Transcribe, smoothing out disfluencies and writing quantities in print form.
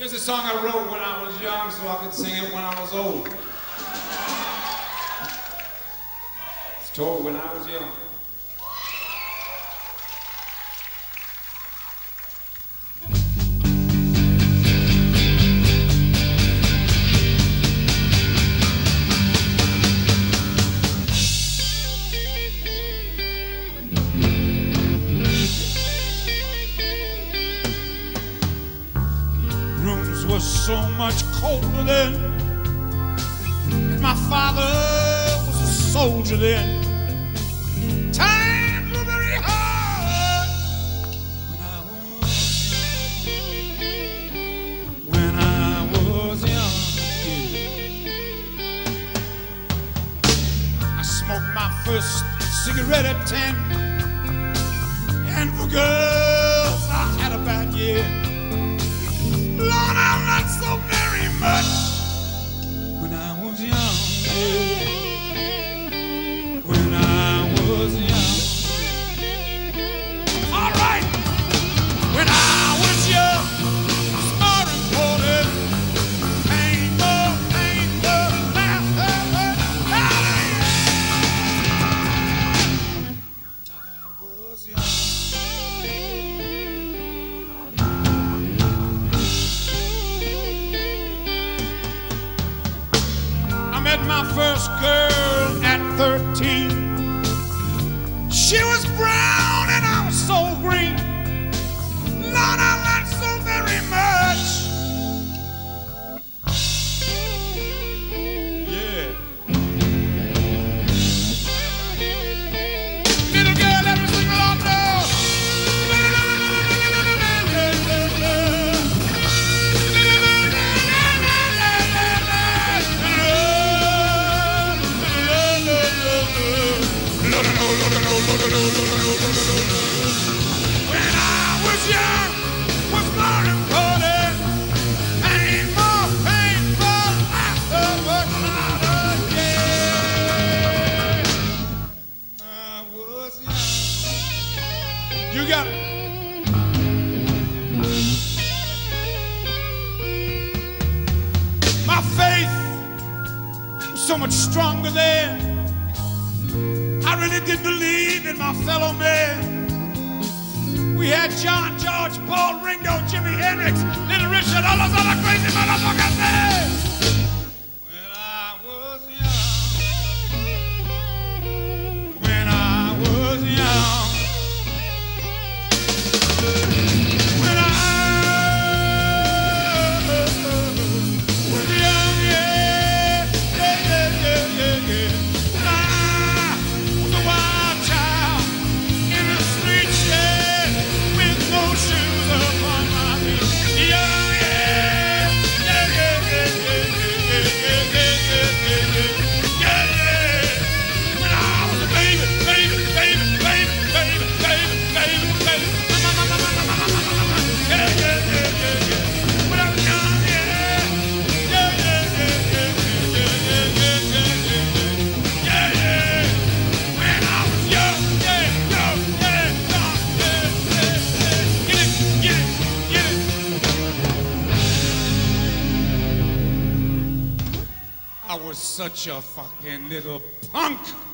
Here's a song I wrote when I was young so I could sing it when I was old. It's told when I was young. So much colder then, and my father was a soldier then. Times were very hard when I was young. I smoked my first cigarette at 10, and for girls I had a bad year. Lord, I'm not so very much when I was young, yeah. When I was young. All right. When I was young, smart and bold, painful, laughter. When I was young. My first girl at 13. She was brown and I was so green. Lord, I learned so very much. Yeah. Little girl, every single I know. When I was young, was more important. Painful, laughter, but not again. I was young. You got it. My faith was so much stronger then. I really did believe in my fellow men. We had John, George, Paul, Ringo, Jimi Hendrix, Little Richard, all those other crazy motherfuckers there. When I was young. When I was young. When I was young, yeah. I was such a fucking little punk.